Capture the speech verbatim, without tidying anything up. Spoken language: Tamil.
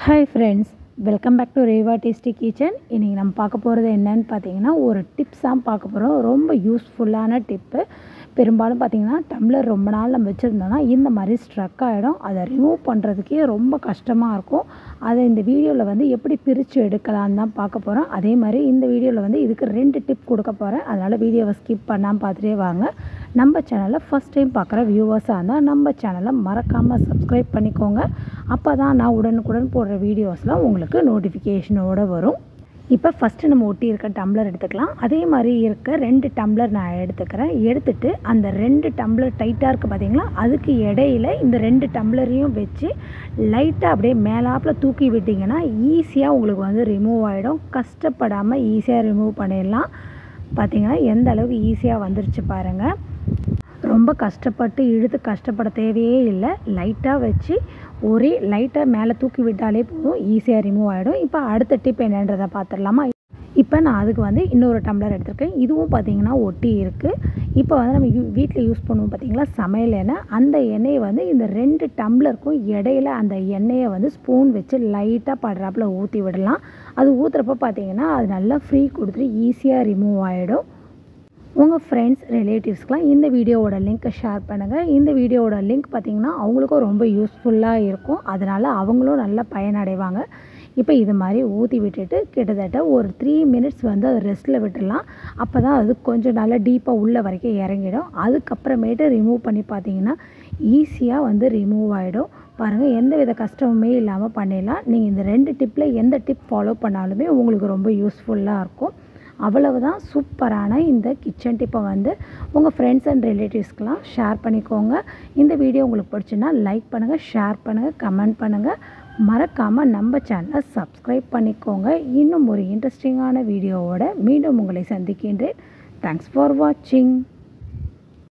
Hi friends, welcome back to Reva Tasty Kitchen. இன்னைக்கு நம்ம பார்க்க போகிறது என்னன்னு பார்த்தீங்கன்னா ஒரு டிப்ஸ் தான் பார்க்க போகிறோம். ரொம்ப யூஸ்ஃபுல்லான டிப்பு. பெரும்பாலும் பார்த்தீங்கன்னா டம்ளர் ரொம்ப நாள் நம்ம வச்சுருந்தோம்னா இந்த மாதிரி ஸ்ட்ரக் ஆகிடும். அதை ரிமூவ் பண்ணுறதுக்கே ரொம்ப கஷ்டமாக இருக்கும். அதை இந்த வீடியோவில் வந்து எப்படி பிரித்து எடுக்கலான்னு தான் பார்க்க போகிறோம். அதே மாதிரி இந்த வீடியோவில் வந்து இதுக்கு ரெண்டு டிப் கொடுக்க போகிறேன். அதனால் வீடியோவை ஸ்கிப் பண்ணாமல் பார்த்துட்டே வாங்க. நம்ம சேனலில் ஃபஸ்ட் டைம் பார்க்குற வியூவர்ஸாக இருந்தால் நம்ம சேனலை மறக்காமல் சப்ஸ்கிரைப் பண்ணிக்கோங்க. அப்போ தான் நான் உடனுக்குடன் போடுற வீடியோஸ்லாம் உங்களுக்கு நோட்டிஃபிகேஷனோடு வரும். இப்போ ஃபஸ்ட்டு நம்ம ஒட்டி இருக்க டம்ளர் எடுத்துக்கலாம். அதே மாதிரி இருக்க ரெண்டு டம்ளர் நான் எடுத்துக்கிறேன். எடுத்துகிட்டு அந்த ரெண்டு டம்ளர் டைட்டாக இருக்குது பார்த்தீங்களா, அதுக்கு இடையில இந்த ரெண்டு டம்ளரையும் வச்சு லைட்டாக அப்படியே மேலாப்பில் தூக்கி விட்டிங்கன்னா ஈஸியாக உங்களுக்கு வந்து ரிமூவ் ஆகிடும். கஷ்டப்படாமல் ஈஸியாக ரிமூவ் பண்ணிடலாம். பார்த்திங்கன்னா எந்த அளவுக்கு ஈஸியாக வந்துருச்சு பாருங்கள். ரொம்ப கஷ்டப்பட்டு இழுத்து கஷ்டப்பட தேவையே இல்லை. லைட்டாக வச்சு ஒரே லைட்டாக மேலே தூக்கி விட்டாலே போதும், ஈஸியாக ரிமூவ் ஆகிடும். இப்போ அடுத்த டிப் என்னன்றதை பார்த்துடலாமா? இப்போ நான் அதுக்கு வந்து இன்னொரு டம்ளர் எடுத்திருக்கேன். இதுவும் பார்த்திங்கன்னா ஒட்டி இருக்குது. இப்போ வந்து நம்ம யூ வீட்டில் யூஸ் பண்ணுவோம் பார்த்திங்களா சமையல் எண்ணெய், அந்த எண்ணெயை வந்து இந்த ரெண்டு டம்ளருக்கும் இடையில அந்த எண்ணெயை வந்து ஸ்பூன் வச்சு லைட்டாக படுறாப்பில் ஊற்றி விடலாம். அது ஊற்றுறப்ப பார்த்திங்கன்னா அது நல்லா ஃப்ரீ கொடுத்துட்டு ஈஸியாக ரிமூவ் ஆகிடும். உங்கள் ஃப்ரெண்ட்ஸ் ரிலேட்டிவ்ஸ்க்கெலாம் இந்த வீடியோவோட லிங்க்கை ஷேர் பண்ணுங்கள். இந்த வீடியோவோட லிங்க் பார்த்திங்கன்னா அவங்களுக்கும் ரொம்ப யூஸ்ஃபுல்லாக இருக்கும். அதனால் அவங்களும் நல்லா பயனடைவாங்க. இப்போ இது மாதிரி ஊற்றி விட்டுட்டு கிட்டத்தட்ட ஒரு த்ரீ மினிட்ஸ் வந்து அதை ரெஸ்ட்டில் விட்டுடலாம். அப்போ தான் அது கொஞ்சம் நல்லா டீப்பாக உள்ள வரைக்கும் இறங்கிடும். அதுக்கப்புறமேட்டு ரிமூவ் பண்ணி பார்த்திங்கன்னா ஈஸியாக வந்து ரிமூவ் ஆகிடும். பாருங்கள், எந்த வித கஷ்டமுமே இல்லாமல் பண்ணிடலாம். நீங்கள் இந்த ரெண்டு டிப்பில் எந்த டிப் ஃபாலோ பண்ணாலுமே உங்களுக்கு ரொம்ப யூஸ்ஃபுல்லாக இருக்கும். அவ்வளவுதான். சூப்பரான இந்த கிச்சன் டிப்பை வந்து உங்கள் ஃப்ரெண்ட்ஸ் அண்ட் ரிலேட்டிவ்ஸ்க்கெலாம் ஷேர் பண்ணிக்கோங்க. இந்த வீடியோ உங்களுக்கு பிடிச்சுன்னா லைக் பண்ணுங்கள், ஷேர் பண்ணுங்கள், கமெண்ட் பண்ணுங்கள். மறக்காமல் நம்ம சேனலை சப்ஸ்கிரைப் பண்ணிக்கோங்க. இன்னும் ஒரு இன்ட்ரெஸ்டிங்கான வீடியோவோட மீண்டும் உங்களை சந்திக்கின்றேன். தேங்க்ஸ் ஃபார் வாட்சிங்.